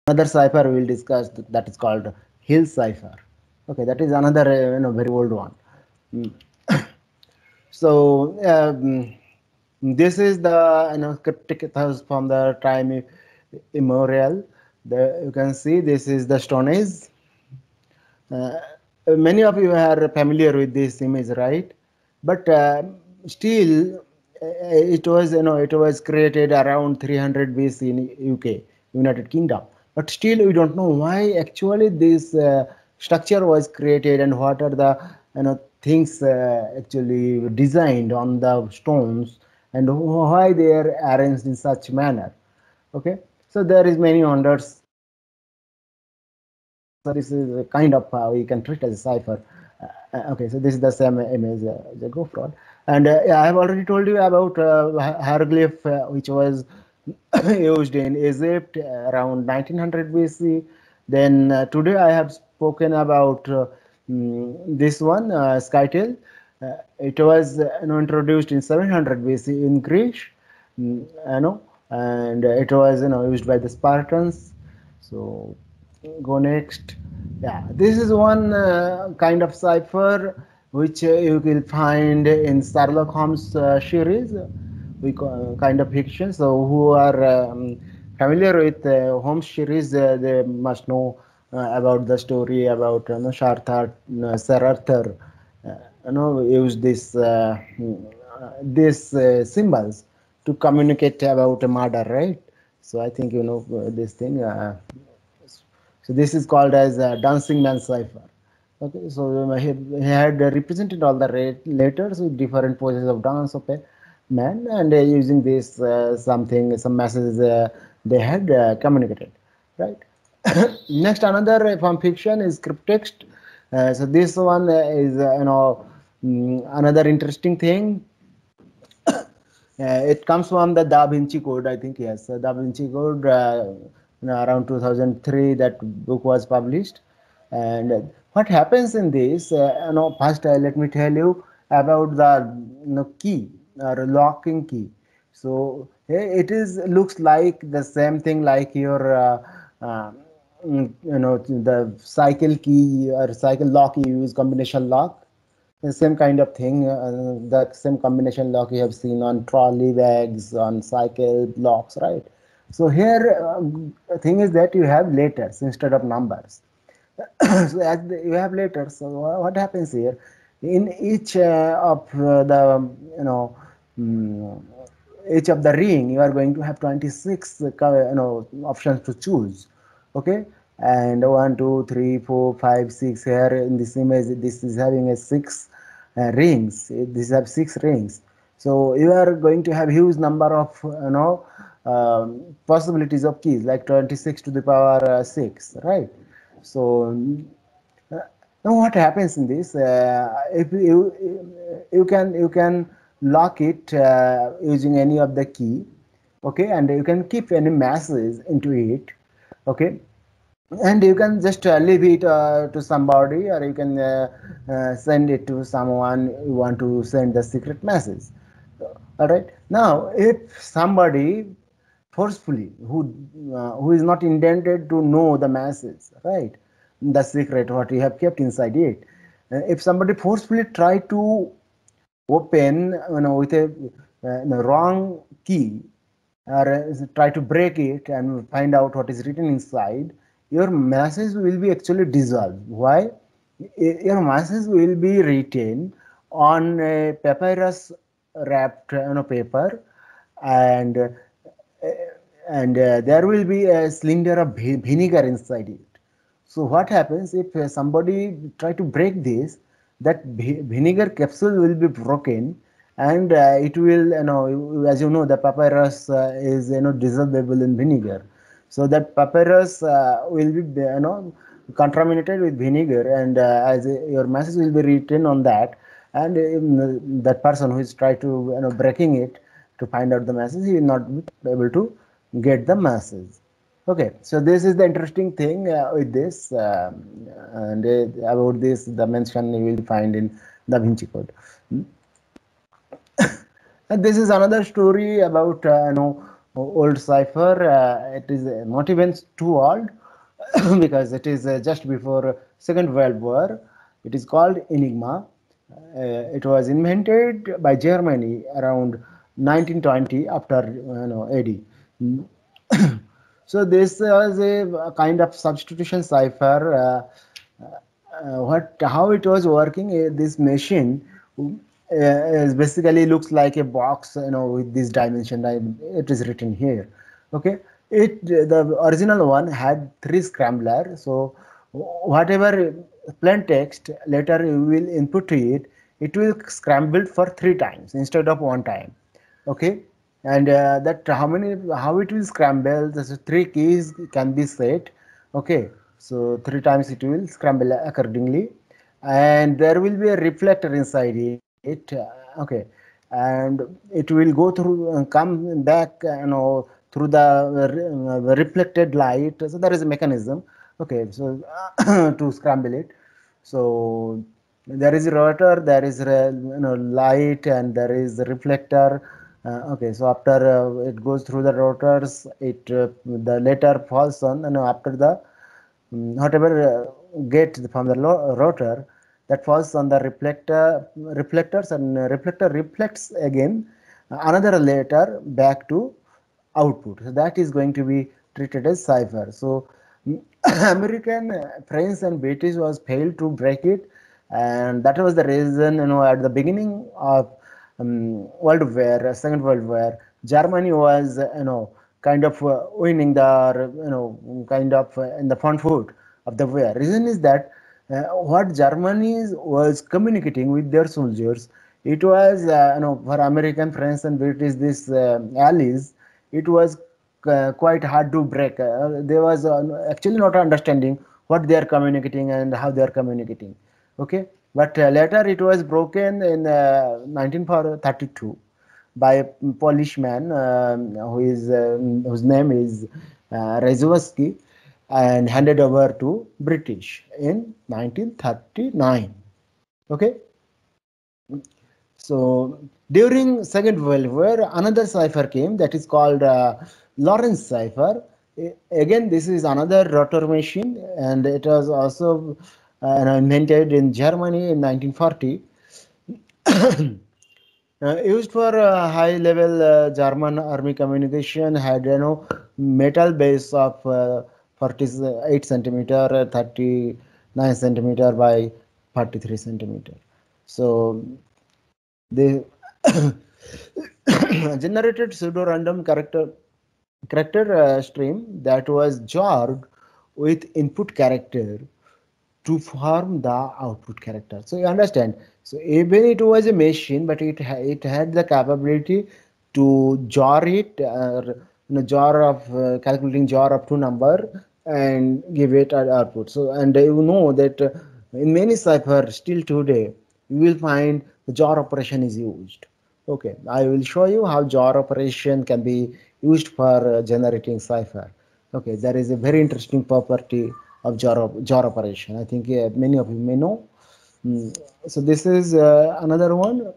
Another cipher we will discuss that is called Hill cipher. Okay, that is another very old one. Mm. So this is the cryptic thus from the time immemorial. You can see this is the Stone Age. Uh, Many of you are familiar with this image, right? But still, it was it was created around 300 BC in UK, United Kingdom. But still, we don't know why actually this structure was created and what are the things actually designed on the stones and why they are arranged in such manner. Okay, so there is many wonders. So this is a kind of we can treat as a cipher. Okay, so this is the same image the go fraud, and yeah, I have already told you about hieroglyph which was used in Egypt around 1900 BC. Then today I have spoken about this one Skytel. It was introduced in 700 BC in Greece, and it was used by the Spartans. So go next. Yeah, this is one kind of cipher which you will find in Sherlock Holmes series, kind of fiction. So who are familiar with Holmes series, they must know about the story about Sir Arthur. Use these symbols to communicate about a murder, right? So I think this thing. So this is called as dancing man cipher. Okay, so he had represented all the letters with different poses of dance of a man, and using this some messages they had communicated, right? Next, another from fiction is cryptext. So this one is another interesting thing. It comes from the Da Vinci Code, I think. Yes, Da Vinci Code. Around 2003, that book was published. And what happens in this? First, let me tell you about the key or locking key. So it is looks like the same thing like your the cycle key or cycle lock you use combination lock, the same kind of thing, the same combination lock you have seen on trolley bags, on cycle locks, right? So here, thing is that you have letters instead of numbers. So as you have letters, so what happens here? In each of the mm, each of the ring, you are going to have 26 options to choose. Okay, and 1 2 3 4 5 6, here in this image this is having a 6 rings. These have 6 rings, so you are going to have huge number of possibilities of keys, like 26 to the power 6, right? So now what happens in this, if you can lock it using any of the key, okay, and you can keep any message into it, okay, and you can just leave it to somebody, or you can send it to someone you want to send the secret message. All right, now if somebody forcefully who is not intended to know the message, right, the secret what you have kept inside it, if somebody forcefully try to open with a wrong key, or try to break it and find out what is written inside, your message will be actually dissolved. Why? Your message will be written on a papyrus wrapped paper, and there will be a cylinder of vinegar inside it. So what happens if somebody try to break this? That vinegar capsule will be broken, and it will, as you know, the papyrus is dissolvable in vinegar. So that papyrus will be contaminated with vinegar, and as your message will be written on that, and that person who is try to breaking it to find out the message, he will not be able to get the message. Okay, so this is the interesting thing with this, and about this, the mention you will find in Da Vinci Code. And this is another story about old cipher. It is not even too old because it is just before Second World War. It is called Enigma. It was invented by Germany around 1920 after AD. So this was a kind of substitution cipher. What how it was working? This machine is basically looks like a box, with this dimension. It is written here. Okay, the original one had three scrambler. So whatever plain text later you will input to it, it will scramble for three times instead of one time. Okay, and that how it will scramble, the three keys can be set. Okay, so three times it will scramble accordingly, and there will be a reflector inside it. Okay, and it will go through come back, through the reflected light. So there is a mechanism. Okay, so to scramble it. So there is a rotor, there is light, and there is a reflector. Okay, so after it goes through the rotors, it the later falls on, after the whatever get from the rotor, that falls on the reflectors, and reflector reflects again another later back to output. So that is going to be treated as cipher. So American, French, and British was failed to break it, and that was the reason, at the beginning of World War, Second World War, Germany was kind of winning the kind of in the front foot of the war. Reason is that what Germany was communicating with their soldiers, it was for American, French, and British, these allies, it was quite hard to break. They was actually not understanding what they are communicating and how they are communicating. Okay, but later it was broken in 1932 by a Polish man whose name is Rzewski, and handed over to British in 1939. Okay, so during Second World War, another cipher came that is called Lorentz cipher. Again, this is another rotor machine, and it was also invented in Germany in 1940. Used for high level German army communication, had metal base of 48 centimeter, 39 centimeter by 43 centimeter. So they generated pseudo random character stream that was jogged with input character to form the output character. So you understand. So even it was a machine, but it had the capability to jar it, jar of calculating jar of two number and give it an output. So and you know that in many cipher still today you will find the jar operation is used. Okay, I will show you how jar operation can be used for generating cipher. Okay, there is a very interesting property of jar operation. I think many of you may know. So this is another one.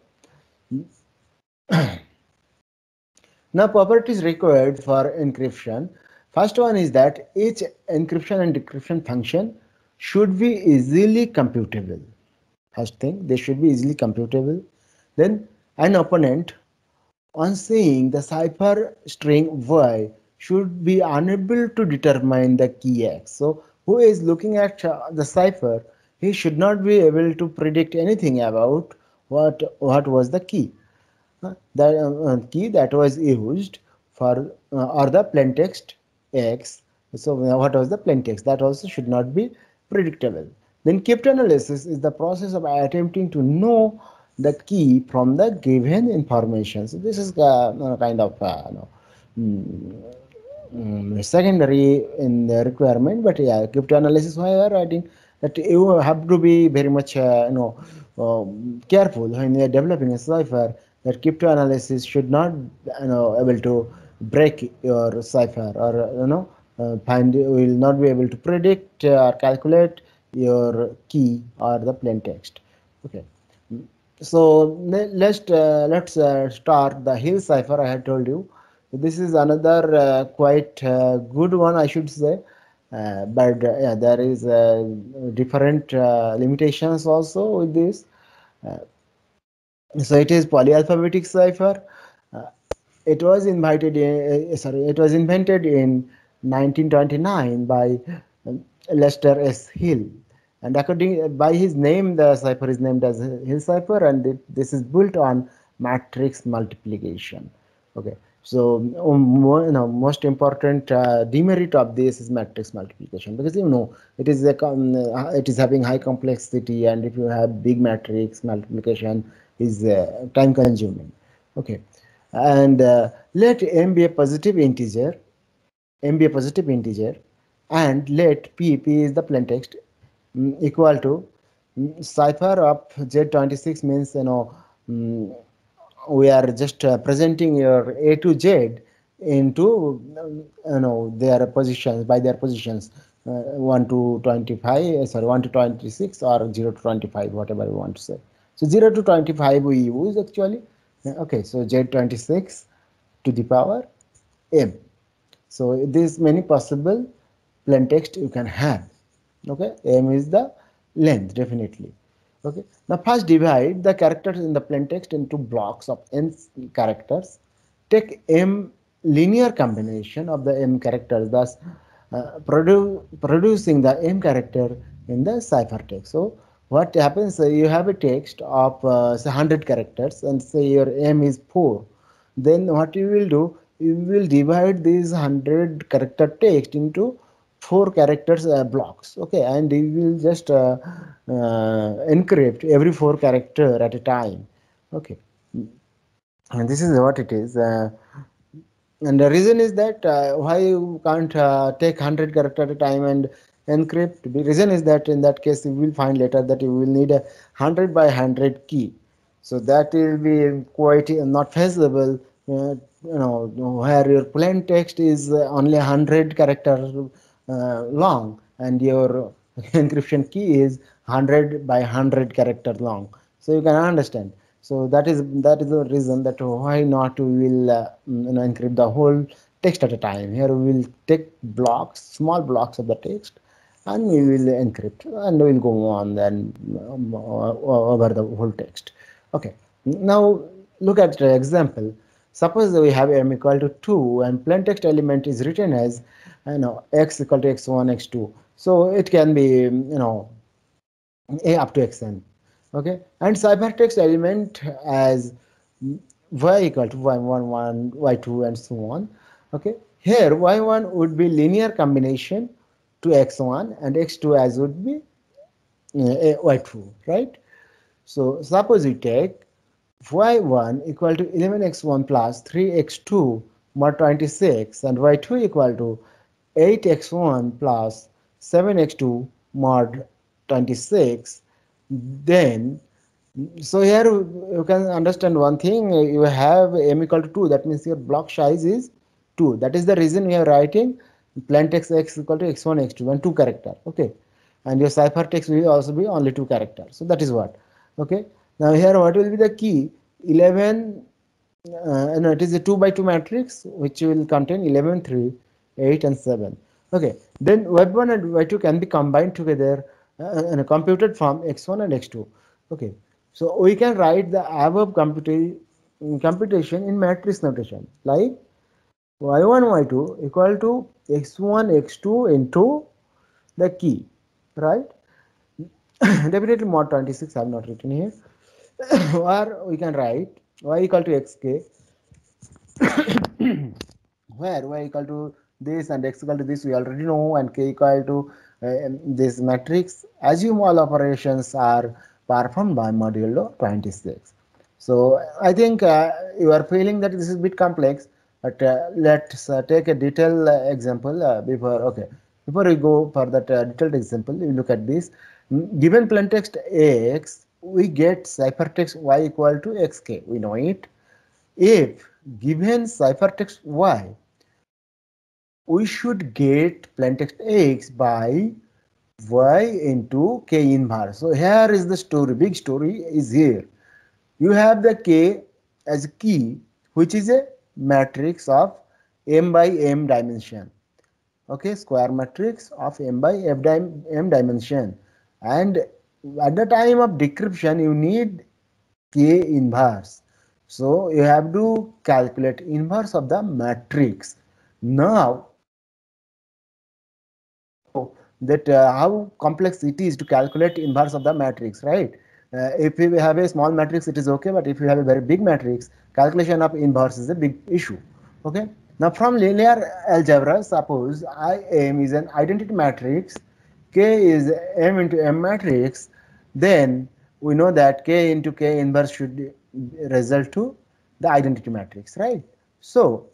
Now properties required for encryption. First one is that each encryption and decryption function should be easily computable. First thing, they should be easily computable. Then an opponent, on seeing the cipher string Y, should be unable to determine the key X. So who is looking at the cipher, he should not be able to predict anything about what was the key. The key that was used for or the plaintext X. So what was the plaintext? That also should not be predictable. Then cryptanalysis is the process of attempting to know the key from the given information. So this is kind of secondary in the requirement, but yeah, cryptanalysis, why I are writing that you have to be very much careful when you are developing a cipher, that cryptanalysis should not able to break your cipher, or find, will not be able to predict or calculate your key or the plain text. Okay, so let's start the Hill cipher. I had told you This is another quite good one, I should say. But yeah, there is different limitations also with this. Uh, so it is polyalphabetic cipher. Uh, it was it was invented in 1929 by Lester S. Hill, and according by his name, the cipher is named as Hill cipher, and this is built on matrix multiplication. Okay, so most important demerit of this is matrix multiplication, because it is having high complexity, and if you have big matrix, multiplication is time consuming. Okay, and let m be a positive integer, and let p is the plain text, equal to cipher of Z26 means, mm, we are just presenting your A to Z into their positions, by their positions, 1 to 25, sorry, 1 to 26 or 0 to 25, whatever we want to say. So 0 to 25 we use actually. Okay, so Z26 to the power m. So there's many possible plain text you can have. Okay, m is the length definitely. Okay, now first divide the characters in the plain text into blocks of n characters. Take m linear combination of the m characters, thus producing the m character in the ciphertext. So what happens? You have a text of say 100 characters, and say your m is 4. Then what you will do? You will divide these 100 character text into 4 characters blocks. Okay, and you will just encrypt every 4 character at a time. Okay, and this is what it is. And the reason is that why you can't take 100 character at a time and encrypt. The reason is that in that case you will find later that you will need a 100 by 100 key, so that will be quite not feasible. Where your plain text is only 100 characters long, and your encryption key is 100 by 100 character long, so you can understand. So that is the reason that why not we will encrypt the whole text at a time. Here we will take blocks, small blocks of the text, and we will encrypt, and we will go on then over the whole text. Okay, now look at the example. Suppose we have m equal to 2, and plain text element is written as x equal to x1 x2, so it can be a up to xn. Okay, and ciphertext element as y equal to y11, y2, and so on. Okay, here y1 would be linear combination to x1, and x2 as would be y2, right? So suppose we take y1 equal to 11x1 plus 3x2 mod 26, and y2 equal to 8x1 plus 7x2 mod 26. Then so here you can understand one thing. You have m equal to 2, that means your block size is 2. That is the reason we are writing plain text x equal to x1 x2 and 2 character. Okay, and your ciphertext will also be only 2 characters. So that is what. Okay, now here what will be the key? 11, no, it is a 2 by 2 matrix which will contain 11, 3, 8, and 7. Okay, then y1 and y2 can be combined together in a computed form x1 and x2. Okay, so we can write the above computation in matrix notation, like y1 y2 equal to x1 x2 into the key, right? Definitely mod 26 I have not written here. Or we can write y equal to xk, where y equal to this and x equal to this we already know, and k equal to this matrix. Assume all operations are performed by modulo 26. So I think you are feeling that this is a bit complex, but let's take a detailed example before. Okay, before we go for that detailed example, we look at this. Given plaintext x, we get ciphertext y equal to xk. We know it. If given ciphertext y, we should get plaintext x by y into k inverse. So here is the story. Big story is here. You have the k as a key, which is a matrix of m by m dimension. Okay, square matrix of m by m dimension, and at the time of decryption you need K inverse. So you have to calculate inverse of the matrix. Now that how complex it is to calculate inverse of the matrix, right? If you have a small matrix it is okay, but if you have a very big matrix, calculation of inverse is a big issue. Okay, now from linear algebra, suppose IM is an identity matrix, K is M into M matrix, then we know that K into K inverse should result to the identity matrix, right? So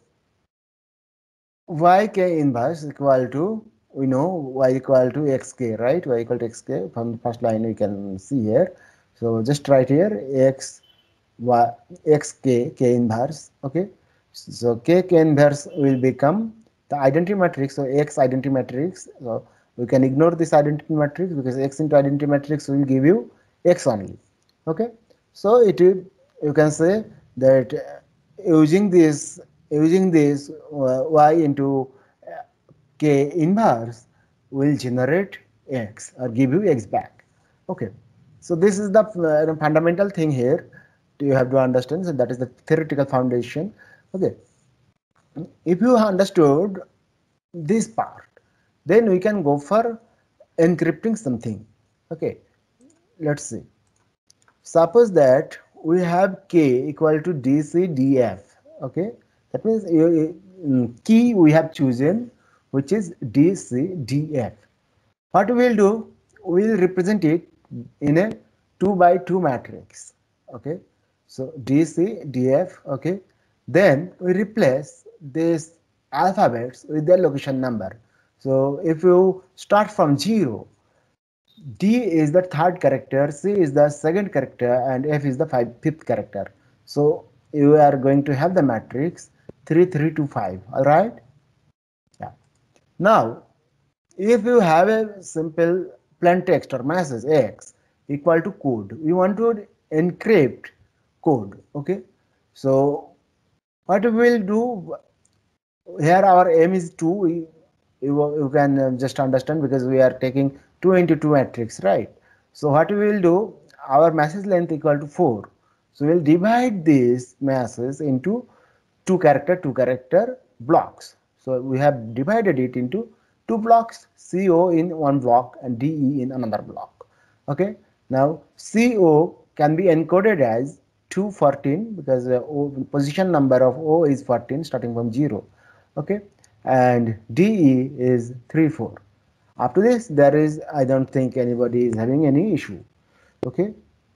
yk inverse equal to, we know y equal to xk, right? Y equal to xk from the first line we can see here. So just write here x y xk k inverse. Okay, so k inverse will become the identity matrix. So x identity matrix. So we can ignore this identity matrix because x into identity matrix will give you x only. Okay, so it will, you can say that using this y into k inverse will generate x or give you x back. Okay, so this is the fundamental thing here you have to understand. So that is the theoretical foundation. Okay, if you understood this part, then we can go for encrypting something. Okay, let's see. Suppose that we have k equal to dcdf. Okay, that means key we have chosen, which is dcdf. What we will do, we will represent it in a 2 by 2 matrix. Okay, so dcdf. Okay, then we replace this alphabets with their location number. So if you start from 0, D is the third character, C is the second character, and F is the fifth character. So you are going to have the matrix 3, 3, 2, 5. All right. Yeah. Now, if you have a simple plain text or message X equal to code, we want to encrypt code. Okay. So what we will do here, our aim is 2. You can just understand because we are taking 2 into 2 matrix, right? So what we will do, our message length equal to 4, so we will divide this message into two character blocks. So we have divided it into 2 blocks, CO in one block and DE in another block. Okay, now CO can be encoded as 214 because position number of O is 14 starting from 0. Okay, and DE is 34. After this, there is, I don't think anybody is having any issue. Okay,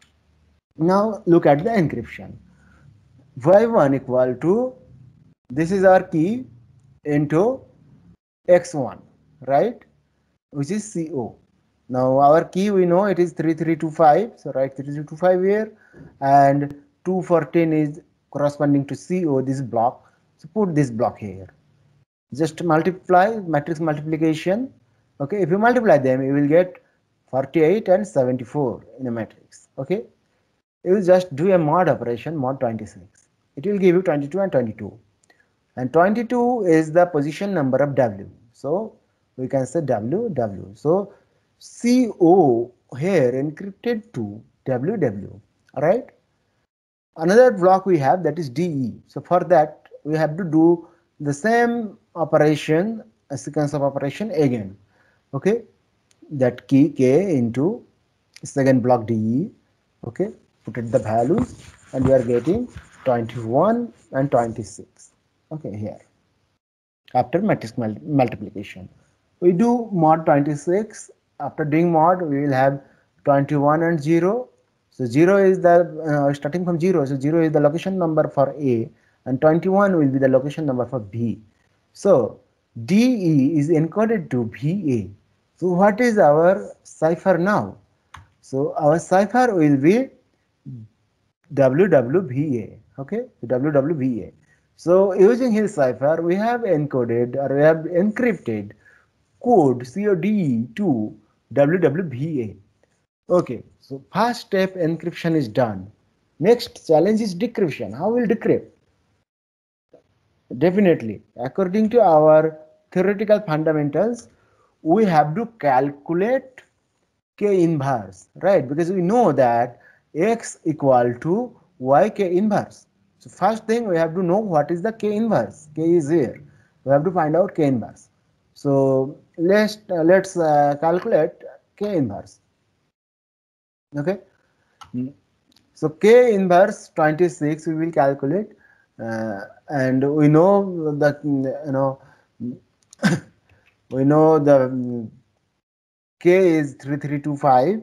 now look at the encryption. Y1 equal to, this is our key, into x1, right, which is CO. Now our key, we know it is 3325, so write 3325 here, and 214 is corresponding to CO, this block. So put this block here. Just multiply, matrix multiplication. Okay, if you multiply them, you will get 48 and 74 in a matrix. Okay, you will just do a mod operation, mod 26. It will give you 22 and 22. And 22 is the position number of W. So we can say WW. So CO here encrypted to WW. Alright. Another block we have, that is DE. So for that we have to do the same operation, a sequence of operation again. Okay. That key K into second block DE. Okay. Put it the values and we are getting 21 and 26. Okay, here after matrix multiplication we do mod 26. After doing mod, we will have 21 and 0. So 0 is the starting from 0, so 0 is the location number for A, and 21 will be the location number for B. So DE is encoded to BA. So what is our cipher now? So our cipher will be WWVA. Okay, WWVA. So using his cipher, we have encoded or we have encrypted code CODE to WWVA. Okay, so first step encryption is done. Next challenge is decryption. How will decrypt? Definitely, according to our theoretical fundamentals, we have to calculate K inverse, right? Because we know that X equal to Y K inverse. So first thing we have to know what is the K inverse. K is here. We have to find out K inverse. So let's calculate K inverse. Okay. So K inverse 26 we will calculate, and we know that we know the K is 3325.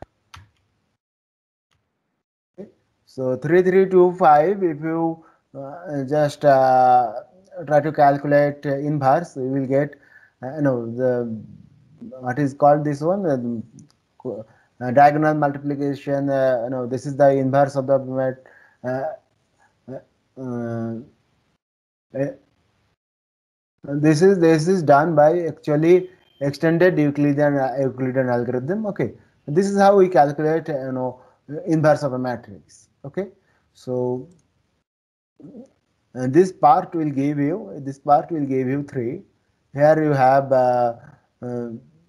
So 3325, if you just try to calculate inverse, you will get the what is called this one diagonal multiplication. This is the inverse of the uh, uh, uh, this is done by actually extended Euclidean algorithm. Okay, this is how we calculate inverse of a matrix. Okay, so this part will give you 3. Here you have uh,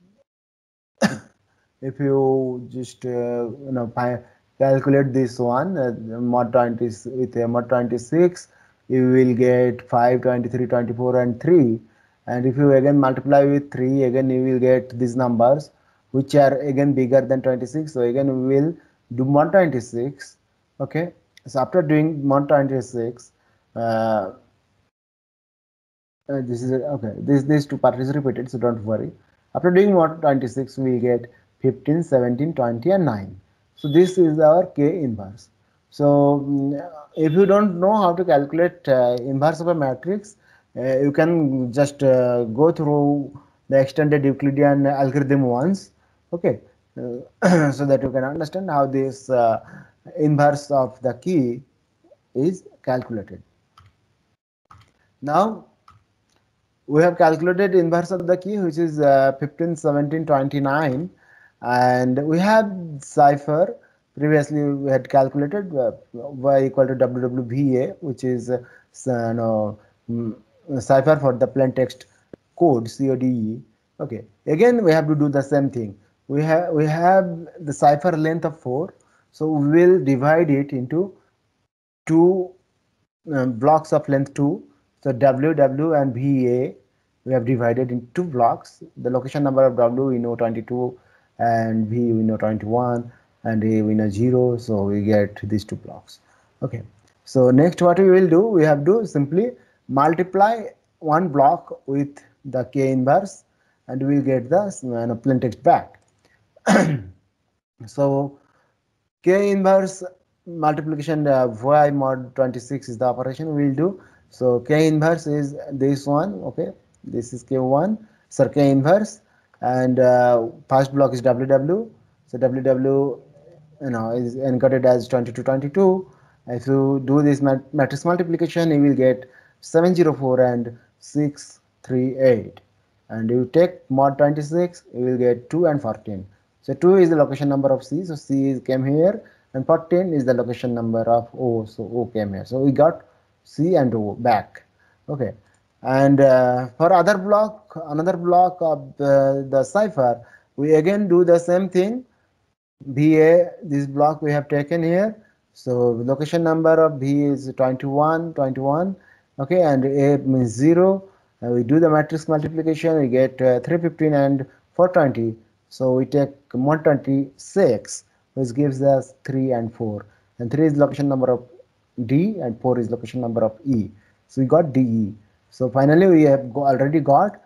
if you just calculate this one mod 20 with mod 26, you will get 5, 23, 24 and 3, and if you again multiply with 3, again you will get these numbers which are again bigger than 26. So again we will do mod 26. Okay, so after doing mod 26, uh, this is okay. This two part is repeated, so don't worry. After doing mod 26, we get 15, 17, 20, and 9. So this is our K inverse. So if you don't know how to calculate inverse of a matrix, you can just go through the extended Euclidean algorithm once. Okay, so that you can understand how this inverse of the key is calculated. Now we have calculated inverse of the key, which is 15, 17, 29, and we have cipher. Previously we had calculated y equal to WWVA, which is cipher for the plain text code CODE. Okay, again we have to do the same thing. We have the cipher length of 4, so we will divide it into two blocks of length 2. So WW and VA we have divided in two blocks. The location number of W we know 22, and V we know 21, and A we know 0. So we get these two blocks. Okay. So next what we will do, we have to simply multiply one block with the K inverse, and we will get the plain text back. So K inverse multiplication y mod 26 is the operation we will do. So K inverse is this one. Okay, this is K1, so K inverse, and first block is WW. So WW is encoded as 22, 22. If you do this matrix multiplication, you will get 704 and 638, and you take mod 26, you will get 2 and 14. So 2 is the location number of C, so C came here, and 14 is the location number of O, so O came here. So we got C and O back. Okay, and for another block of the cipher, we again do the same thing. BA, this block we have taken here. So location number of B is 21, 21. Okay, and A means 0. We do the matrix multiplication, we get 315 and 420. So we take 126, which gives us 3 and 4. And 3 is location number of D, and 4 is location number of E. So we got DE. So finally we have already got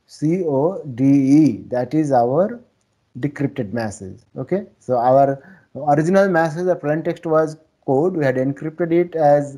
CODE. That is our decrypted message. Okay, so our original message, the plain text was code. We had encrypted it as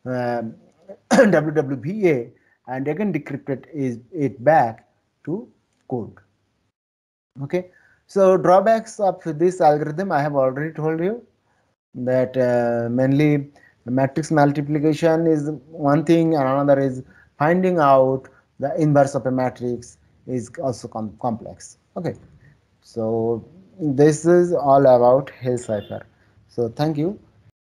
WWVA, and again decrypted it back to code. Okay, so drawbacks of this algorithm I have already told you, that mainly matrix multiplication is one thing, and another is finding out the inverse of a matrix is also complex. Okay, so this is all about Hill cipher. So thank you.